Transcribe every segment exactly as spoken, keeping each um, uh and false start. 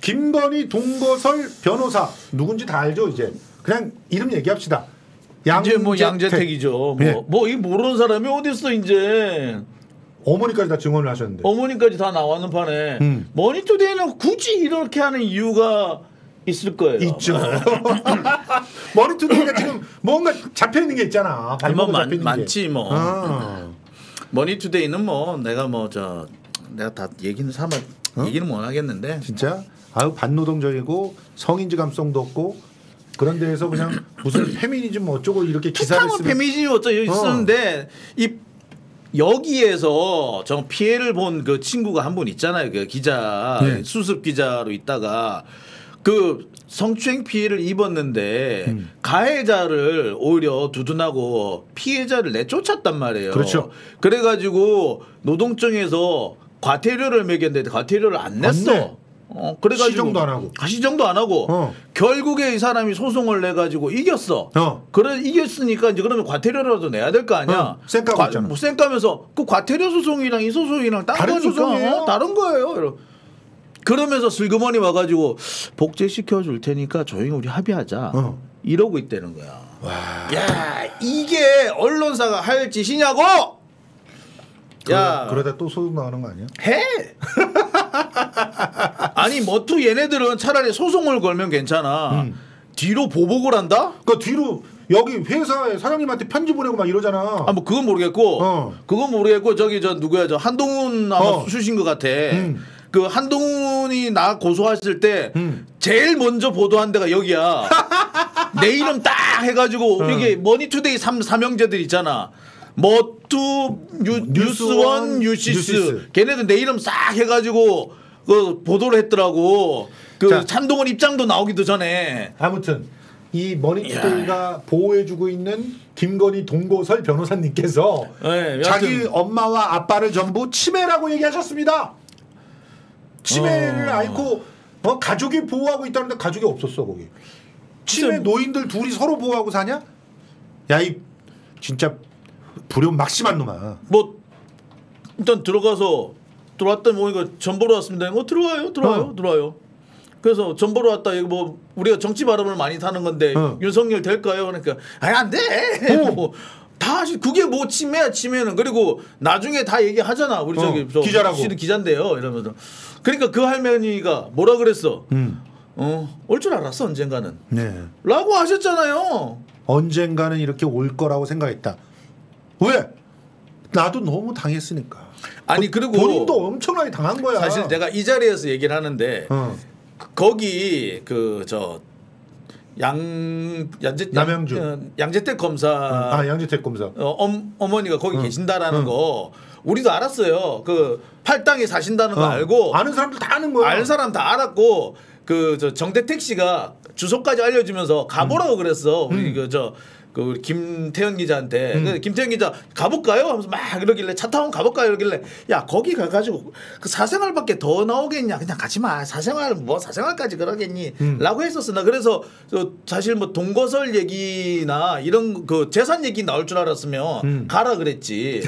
김건희 동거설 변호사 누군지 다 알죠 이제. 그냥 이름 얘기합시다. 양재택. 이제 뭐 양재택이죠. 네. 뭐, 뭐 이 모르는 사람이 어디 있어 이제. 어머니까지 다 증언을 하셨는데. 어머니까지 다 나왔는 판에 음. 머니투데이는 굳이 이렇게 하는 이유가 있을 거예요. 있죠. 머니투데이가 지금 뭔가 잡혀 있는 게 있잖아. 뭐 많, 많지 뭐. 아. 머니투데이는 뭐 내가 뭐 저 내가 다 얘기는 삼아 어? 얘기는 못 하겠는데. 진짜 아유 반노동적이고 성인지 감성도 없고 그런 데에서 그냥 무슨 페미니즘 어쩌고 이렇게 기사를 쓰면 페미니즘 어쩌고 쓰는데 어. 이 여기에서 저 피해를 본 그 친구가 한 분 있잖아요. 그 기자 네. 수습 기자로 있다가 그 성추행 피해를 입었는데 음. 가해자를 오히려 두둔하고 피해자를 내쫓았단 말이에요. 그렇죠. 그래가지고 노동청에서 과태료를 매겼는데 과태료를 안 냈어. 안 어, 그래가지고 시정도 안 하고 시정도 안 하고 어. 결국에 이 사람이 소송을 내 가지고 이겼어. 어. 그래 이겼으니까 이제 그러면 과태료라도 내야 될 거 아니야. 어. 쌩까고 있잖아. 뭐 쌩까면서 그 과태료 소송이랑 이 소송이랑 다른 거니까 소송이에요? 어, 다른 거예요. 그러면서 슬그머니 와가지고 복제시켜 줄 테니까 조용히 우리 합의하자. 어. 이러고 있다는 거야. 와. 야 이게 언론사가 할 짓이냐고. 야 그러다 또 소송 나가는 거 아니야? 해. 아니 뭐투 얘네들은 차라리 소송을 걸면 괜찮아. 음. 뒤로 보복을 한다? 그 뒤로 여기 회사에 사장님한테 편지 보내고 막 이러잖아. 아 뭐 그건 모르겠고, 어. 그건 모르겠고 저기 저 누구야 저 한동훈 아마 어. 수신 것 같아. 음. 그 한동훈이 나 고소했을 때 음. 제일 먼저 보도한 데가 여기야. 내 이름 딱 해가지고 어. 여기 머니투데이 삼 삼형제들 있잖아. 머투 뉴스원 뉴시스. 뉴시스 걔네들 내 이름 싹 해가지고 그 보도를 했더라고. 그 찬동원 입장도 나오기도 전에. 아무튼 이 머니투데이가 보호해주고 있는 김건희 동거설 변호사님께서 네, 자기 엄마와 아빠를 전부 치매라고 얘기하셨습니다. 치매를 어. 앓고 어, 가족이 보호하고 있다는데 가족이 없었어 거기. 치매 진짜... 노인들 둘이 서로 보호하고 사냐? 야 이 진짜 불효 막심한 놈아. 뭐 일단 들어가서 들어왔다 보니까 전보로 왔습니다. 뭐 들어와요, 들어와요, 어. 들어와요. 그래서 전보로 왔다. 이거 뭐 우리가 정치 발언을 많이 타는 건데 어. 윤석열 될까요? 그러니까 아니 안 돼. 뭐 다 그게 뭐 치매야 치매는. 그리고 나중에 다 얘기하잖아. 우리 어. 저기 저 기자라고. 씨는 기자인데요. 이러면서. 그러니까 그 할머니가 뭐라 그랬어? 음. 어, 올 줄 알았어 언젠가는. 네. 라고 하셨잖아요. 언젠가는 이렇게 올 거라고 생각했다. 왜? 나도 너무 당했으니까. 아니 그리고 본인도 엄청나게 당한 거야. 사실 내가 이 자리에서 얘기를 하는데 어. 거기 그 저 양 양재 남양주 양, 양재택 검사 어. 아 양재택 검사 어, 엄, 어머니가 거기 어. 계신다라는 어. 거 우리도 알았어요. 그 팔당에 사신다는 거 어. 알고 아는 사람들 다 아는 거야. 아는 사람 다 알았고 그 저 정대택 씨가 주소까지 알려주면서 가보라고 음. 그랬어. 우리 음. 그 저 그 우리 김태현 기자한테 음. 그 김태현 기자 가볼까요? 하면서 막 이러길래 차 타고 가볼까요? 이러길래 야 거기 가가지고 그 사생활밖에 더 나오겠냐? 그냥 가지 마. 사생활 뭐 사생활까지 그러겠니? 음. 라고 했었어. 나 그래서 저 사실 뭐 동거설 얘기나 이런 그 재산 얘기 나올 줄 알았으면 음. 가라 그랬지.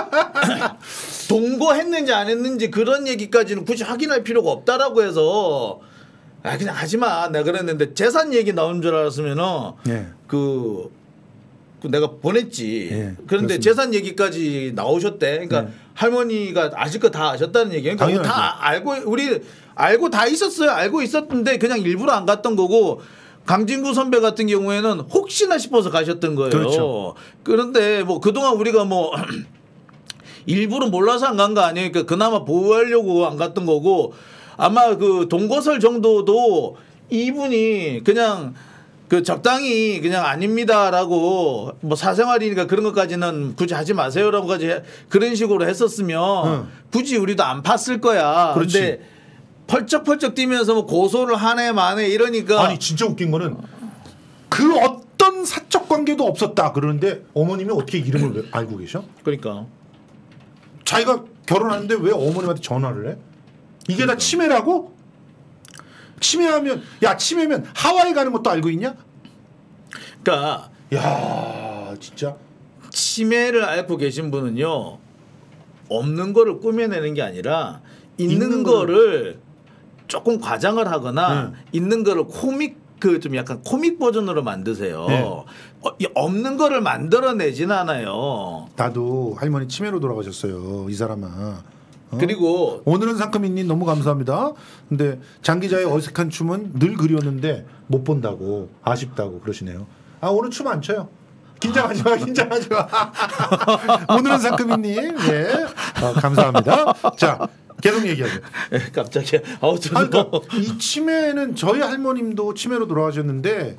동거했는지 안 했는지 그런 얘기까지는 굳이 확인할 필요가 없다라고 해서 아 그냥 하지 마. 내가 그랬는데 재산 얘기 나온 줄 알았으면은 네. 그 내가 보냈지. 네, 그런데 그렇습니다. 재산 얘기까지 나오셨대. 그러니까 네. 할머니가 아실 거 다 아셨다는 얘기예요. 그러니까 다 알고 우리 알고 다 있었어요. 알고 있었는데 그냥 일부러 안 갔던 거고 강진구 선배 같은 경우에는 혹시나 싶어서 가셨던 거예요. 그렇죠. 그런데 뭐 그동안 우리가 뭐 일부러 몰라서 안 간 거 아니에요. 그러니까 그나마 보호하려고 안 갔던 거고 아마 그 동거설 정도도 이분이 그냥 그 적당히 그냥 아닙니다라고 뭐 사생활이니까 그런 것까지는 굳이 하지 마세요라고까지 그런 식으로 했었으면 응. 굳이 우리도 안 팠을 거야. 그런데 펄쩍펄쩍 뛰면서 뭐 고소를 하네 마네 이러니까 아니 진짜 웃긴 거는 그 어떤 사적 관계도 없었다 그러는데 어머님이 어떻게 이름을 알고 계셔? 그러니까 자기가 결혼하는데 왜 어머님한테 전화를 해? 이게 그러니까. 다 치매라고? 치매하면 야 치매면 하와이 가는 것도 알고 있냐? 그러니까 야 진짜 치매를 앓고 계신 분은요 없는 거를 꾸며내는 게 아니라 있는, 있는 거를 조금 과장을 하거나 음. 있는 거를 코믹 그 좀 약간 코믹 버전으로 만드세요. 네. 어, 없는 거를 만들어내진 않아요. 나도 할머니 치매로 돌아가셨어요. 이 사람아. 어? 그리고 오늘은 상큼이님 너무 감사합니다. 근데 장 기자의 어색한 춤은 늘 그리웠는데 못 본다고 아쉽다고 그러시네요. 아 오늘 춤 안 춰요. 긴장하지 마, 긴장하지 마. 오늘은 상큼이님, 예, 어, 감사합니다. 자, 계속 얘기하죠. 갑자기 아우 아니, 그러니까 이 치매는 저희 할머님도 치매로 돌아가셨는데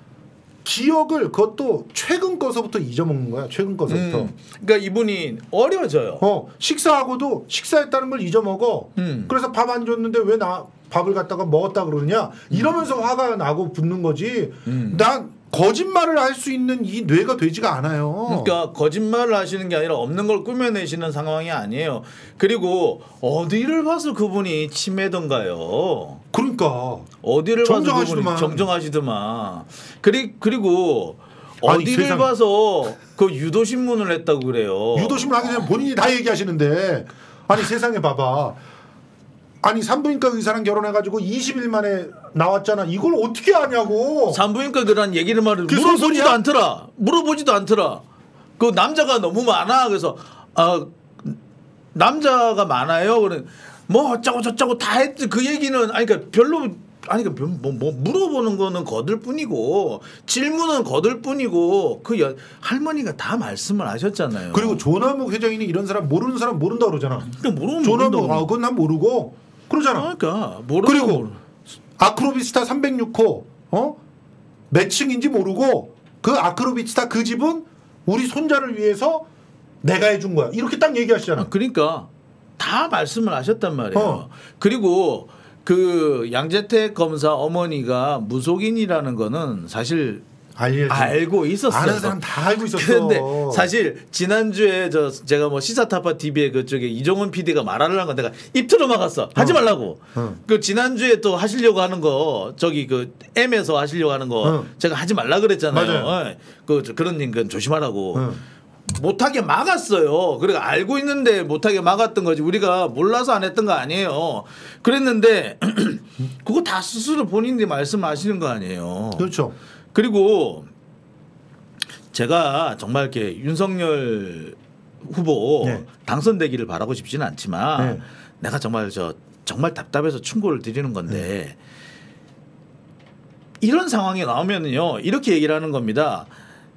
기억을 그것도 최근 거서부터 잊어먹는 거야. 최근 거서부터. 음, 그러니까 이분이 어려져요. 어 식사하고도 식사했다는 걸 잊어먹어. 음. 그래서 밥 안 줬는데 왜 나 밥을 갖다가 먹었다 그러느냐 이러면서 화가 나고 붙는 거지. 음. 난 거짓말을 할 수 있는 이 뇌가 되지가 않아요. 그러니까 거짓말을 하시는 게 아니라 없는 걸 꾸며내시는 상황이 아니에요. 그리고 어디를 봐서 그분이 치매던가요. 그러니까 어디를 봐서 정정하시더만. 그분이 정정하시더만. 그리, 그리고 아니, 어디를 세상... 봐서 그 유도신문을 했다고 그래요. 유도신문 하기 전에 본인이 다 얘기하시는데 아니 세상에 봐봐. 아니 산부인과 의사랑 결혼해가지고 이십 일 만에 나왔잖아. 이걸 어떻게 아냐고. 산부인과 그런 얘기를 말을 물어보지도 소리야? 않더라. 물어보지도 않더라. 그 남자가 너무 많아. 그래서 아 남자가 많아요. 그래 뭐 어쩌고 저쩌고 다 했지. 그 얘기는 아니 그러니까 별로 아니 그러니까 뭐, 뭐 물어보는 거는 거들 뿐이고 질문은 거들 뿐이고 그 여, 할머니가 다 말씀을 하셨잖아요. 그리고 조남욱 회장이니 이런 사람 모르는 사람 모른다 그러잖아. 그러니까 모르면 조남욱 아 그건 난 모르고 그러잖아. 그러니까 모르고 그리고 아크로비스타 삼백육 호 어? 몇 층인지 모르고 그 아크로비스타 그 집은 우리 손자를 위해서 내가 해준 거야. 이렇게 딱 얘기하시잖아. 아, 그러니까 다 말씀을 하셨단 말이에요. 어. 그리고 그 양재택 검사 어머니가 무속인이라는 거는 사실 알려지. 알고 있었어요. 아는 사람 다 알고 있었어. 그런데 사실 지난주에 저 제가 뭐 시사타파 티비에 그쪽에 이종훈 피디가 말하려는 건 내가 입 틀어 막았어. 하지 어. 말라고. 어. 그 지난주에 또 하시려고 하는 거 저기 그 M에서 하시려고 하는 거 어. 제가 하지 말라 그랬잖아요. 맞아요. 어. 그 그런 건 조심하라고. 어. 못하게 막았어요. 그러니까 알고 있는데 못하게 막았던 거지. 우리가 몰라서 안 했던 거 아니에요. 그랬는데 그거 다 스스로 본인들이 말씀하시는 거 아니에요. 그렇죠. 그리고 제가 정말 이렇게 윤석열 후보 네. 당선되기를 바라고 싶지는 않지만 네. 내가 정말 저 정말 답답해서 충고를 드리는 건데 네. 이런 상황이 나오면은요 이렇게 얘기를 하는 겁니다.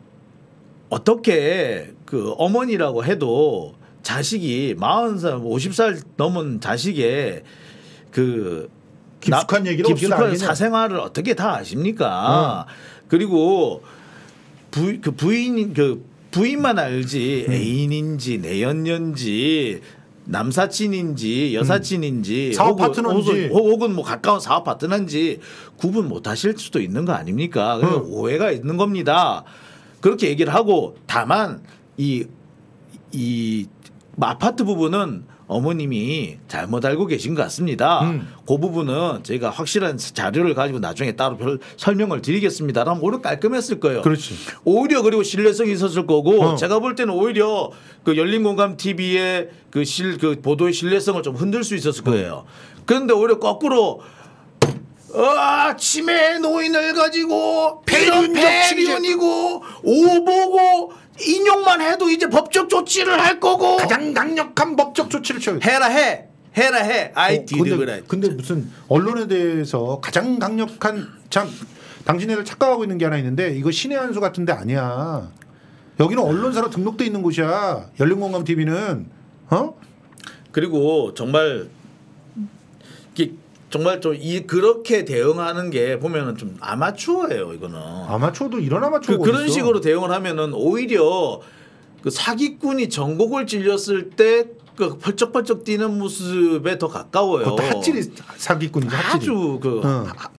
어떻게 그 어머니라고 해도 자식이 마흔 살, 오십 살 넘은 자식의 그 깊숙한 나, 얘기를 깊숙한 사생활을 어떻게 다 아십니까? 어. 그리고 부, 그 부인 그 부인만 알지 음. 애인인지 내연녀인지 남사친인지 여사친인지 음. 사업 파트너인지 혹은, 혹은 뭐 가까운 사업 파트너인지 구분 못하실 수도 있는 거 아닙니까? 그러니까 음. 오해가 있는 겁니다. 그렇게 얘기를 하고 다만 이, 이 아파트 부분은 어머님이 잘못 알고 계신 것 같습니다. 음. 그 부분은 저희가 확실한 자료를 가지고 나중에 따로 별 설명을 드리겠습니다. 그럼 오히려 깔끔했을 거예요. 그렇지. 오히려 그리고 신뢰성이 있었을 거고 어. 제가 볼 때는 오히려 그 열린공감 티비의 그, 실, 그 보도의 신뢰성을 좀 흔들 수 있었을 거예요. 어. 그런데 오히려 거꾸로 아, 치매 노인을 가지고 폐륜이고 오보고 인용만 해도 이제 법적 조치를 할 거고 가장 강력한 법적 조치를 취해 해라 해 해라 해 아이 디르그라. 어, 근데, 근데 무슨 언론에 대해서 가장 강력한 참 당신네들 착각하고 있는 게 하나 있는데 이거 신의 한 수 같은데 아니야. 여기는 언론사로 등록돼 있는 곳이야. 열린공감 티비는 어? 그리고 정말 이게 정말 좀 이 그렇게 대응하는 게 보면은 좀 아마추어예요 이거는. 아마추어도 이런 아마추어. 그, 그런 식으로 대응을 하면은 오히려 그 사기꾼이 전곡을 찔렸을 때 그 펄쩍펄쩍 뛰는 모습에 더 가까워요. 그것도 핫질이 사기꾼이죠. 핫질이. 아주 그 어.